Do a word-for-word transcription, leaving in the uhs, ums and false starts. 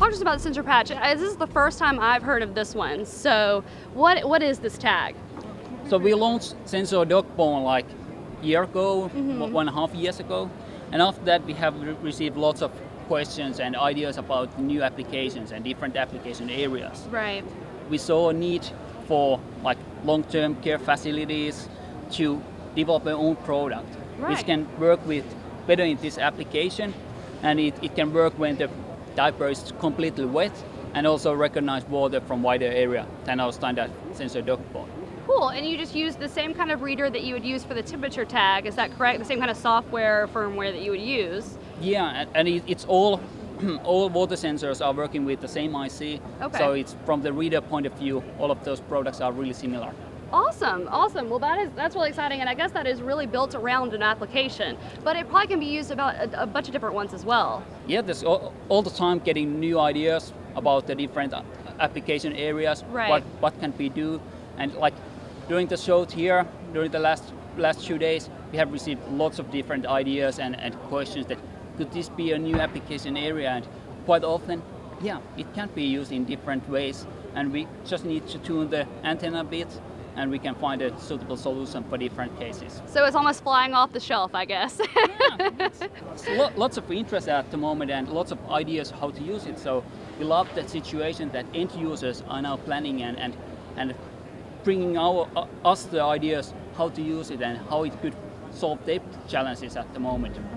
talk to us about the sensor patch. Uh, This is the first time I've heard of this one. So what what is this tag? So we launched sensor dog bone like a year ago, Mm-hmm. one and a half years ago, and after that we have re- received lots of questions and ideas about new applications and different application areas. Right. We saw a need for like long-term care facilities to develop their own product, Right. which can work with better in this application, and it, it can work when the diaper is completely wet and also recognize water from wider area than our standard sensor dog bone. Cool, and you just use the same kind of reader that you would use for the temperature tag, is that correct? The same kind of software, firmware that you would use? Yeah, and, and it, it's all all water sensors are working with the same I C. Okay. So it's from the reader point of view, all of those products are really similar. Awesome, awesome. Well, that is that's really exciting, and I guess that is really built around an application. But it probably can be used about a, a bunch of different ones as well. Yeah, there's all, all the time getting new ideas about the different uh, application areas, Right. what what can we do, and like during the show here, during the last last two days, we have received lots of different ideas and, and questions that could this be a new application area, and quite often, yeah, it can be used in different ways, and we just need to tune the antenna a bit, and we can find a suitable solution for different cases. So it's almost flying off the shelf, I guess. Yeah, it's, it's lo- lots of interest at the moment and lots of ideas how to use it. So we love that situation that end users are now planning and, and, and bringing our, uh, us the ideas how to use it and how it could solve their challenges at the moment.